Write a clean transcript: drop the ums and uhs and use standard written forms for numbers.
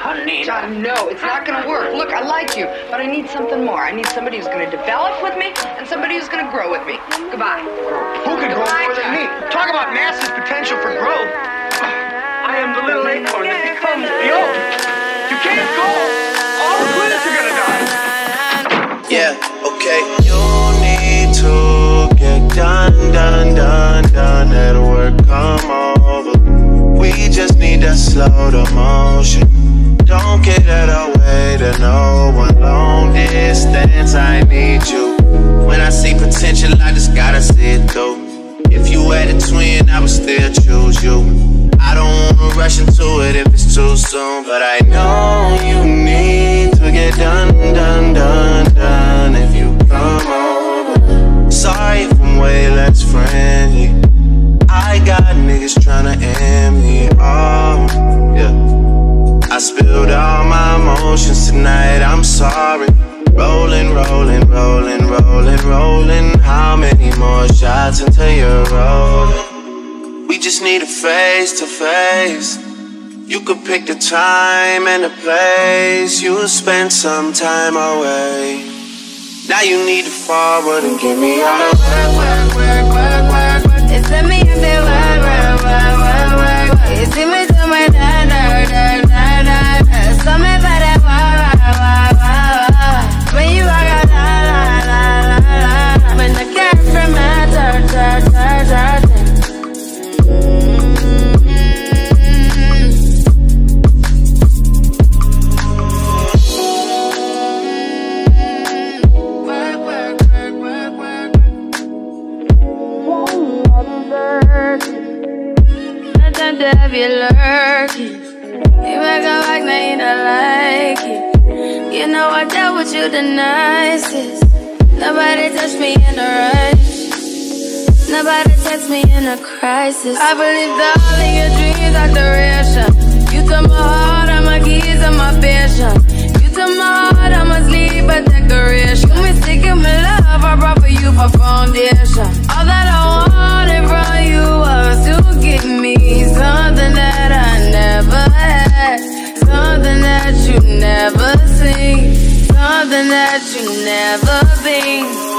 honey. John, no, it's not gonna work. Look, I like you, but I need something more. I need somebody who's gonna develop with me and somebody who's gonna grow with me. Goodbye. Who can grow more than me? Talk about massive potential for growth. I am the little acorn that becomes the oak. You can't go. All the plants are gonna die. Yeah, okay. You need to get done. That'll work, come over. We just need to slow the motion. Don't get out of way to no one. Long distance, I need you. When I see potential, I just gotta see it through. If you had a twin, I would still choose you. I don't wanna rush into it if it's too soon, but I know you need to get done. If you come over, sorry if I'm way less friendly. I got niggas tryna end me off, yeah. I spilled all my emotions tonight, I'm sorry. Rolling. How many more shots until you're rolling? We just need a face to face. You could pick the time and the place. You'll spend some time away. Now you need to forward and give me all the work. It's let me if they work. It's in me to my so me better when you walk out, when the cat from my nothing to have you lurking. You make a like, now you don't like it. You know I dealt with you the nicest. Nobody touched me in a rush. Nobody text me in a crisis. I believed all of your dreams are duration. You took my heart, all my keys, and my passion. You took my heart, I must leave a decoration. You mistaken my love, I brought for you for foundation. All that I wanted from you was to give me something that I never had, something that you never seen, something that you never been.